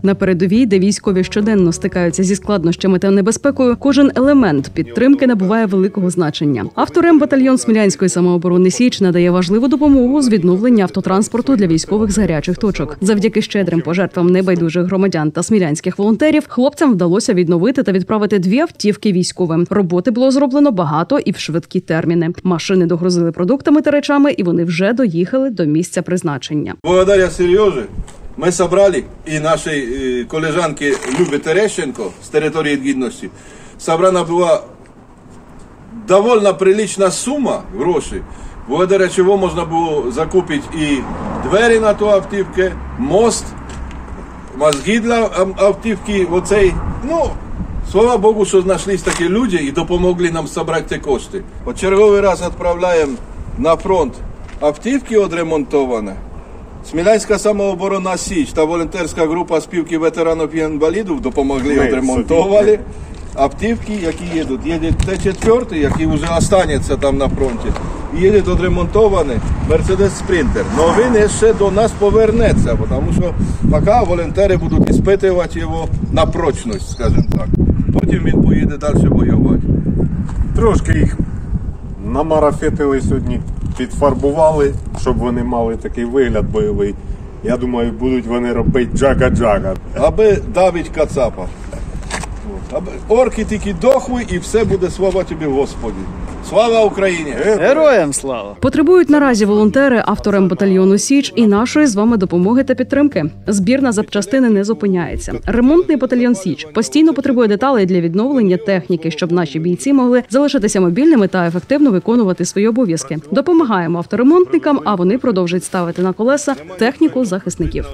На передовій, де військові щоденно стикаються зі складнощами та небезпекою, кожен елемент підтримки набуває великого значення. Авторембатальйон Смілянської самооборони «Січ» надає важливу допомогу з відновлення автотранспорту для військових з гарячих точок. Завдяки щедрим пожертвам небайдужих громадян та смілянських волонтерів хлопцям вдалося відновити та відправити 2 автівки військовим. Роботи було зроблено багато і в швидкі терміни. Машини догрузили продуктами та речами, і вони вже доїхали до місця призначення. Благодаря Сережі ми зібрали, і нашій колежанки Любі Терещенко з території Гідності, зібрана була доволі прилична сума грошей, благодаря чому можна було закупити і двері на ту автівку, мост, мозги для автівки, оцей, слава Богу, що знайшлись такі люди і допомогли нам зібрати ці кошти. От черговий раз відправляємо на фронт автівки відремонтовані. Смілянська самооборона «Січ» та волонтерська група спілки ветеранів і інвалідів допомогли, відремонтували автівки, які їдуть. Їде Т-4, який вже залишиться там на фронті. І їде відремонтований Мерседес Спринтер. Но він ще до нас повернеться, тому що поки волонтери будуть іспитувати його на прочність, скажімо так. Потім він поїде далі воювати. Трошки їх намарафетили сьогодні, підфарбували, щоб вони мали такий вигляд бойовий. Я думаю, будуть вони робити джага-джага. Аби давить кацапа. Аби орки тільки дохли і все буде слава тобі, Господі. Слава Україні! Героям слава! Потребують наразі волонтери авторембатальйону «Січ» і нашої з вами допомоги та підтримки. Збір на запчастини не зупиняється. Ремонтний батальйон «Січ» постійно потребує деталей для відновлення техніки, щоб наші бійці могли залишитися мобільними та ефективно виконувати свої обов'язки. Допомагаємо авторемонтникам, а вони продовжують ставити на колеса техніку захисників.